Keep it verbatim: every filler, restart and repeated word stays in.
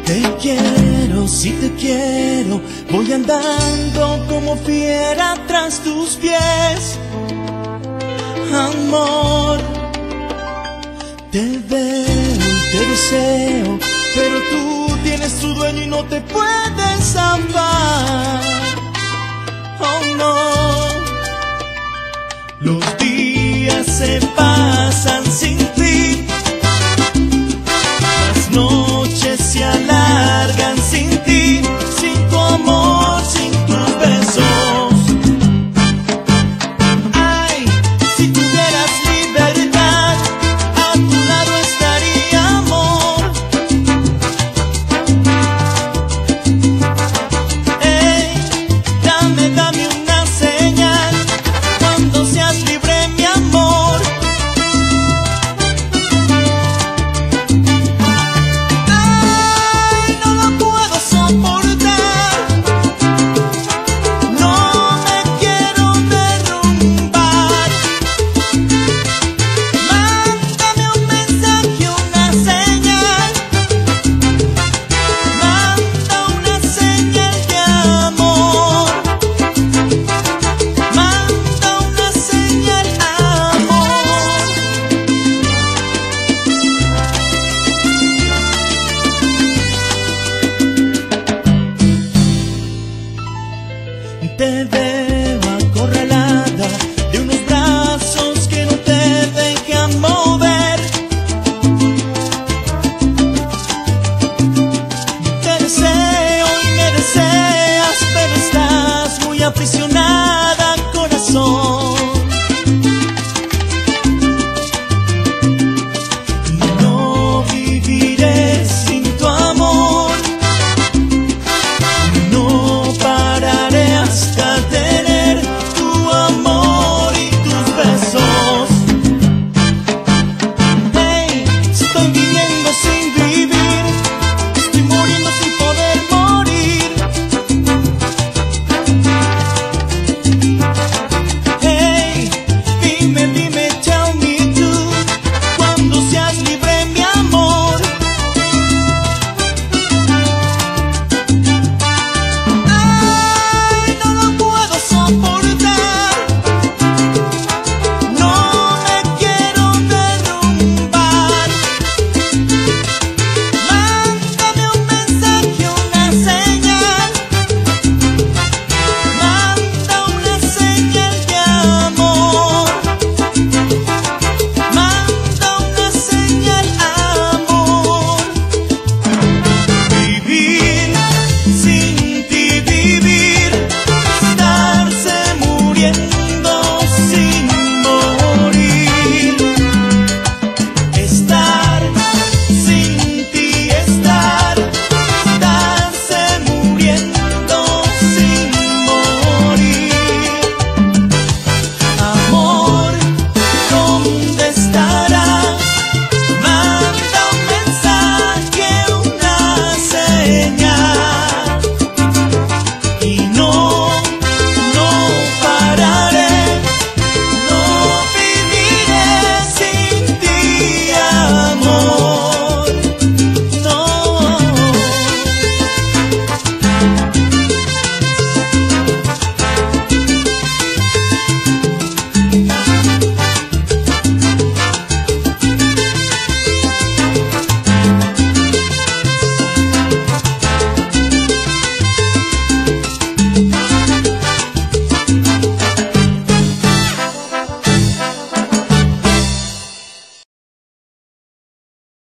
Te quiero, si te quiero, voy andando como fiera tras tus pies. Amor, te veo, te deseo, pero tú tienes tu dueño y no te puedes zafar. Oh no, los días se pasan sin ti, las noches se alargan sin ti, sin tu amor, sin tus besos. Ay, si tuvieras libertad, a tu lado estaría, amor. Ey, dame, dame una señal cuando seas libre, mi amor. Ay, no lo puedo soportar, no me quiero derrumbar. Mándame un mensaje, una señal, manda una señal de amor, manda una señal, amor. Te veo acorralada de unos brazos que no te dejan mover. Te deseo y me deseas, pero estás muy aprisionada.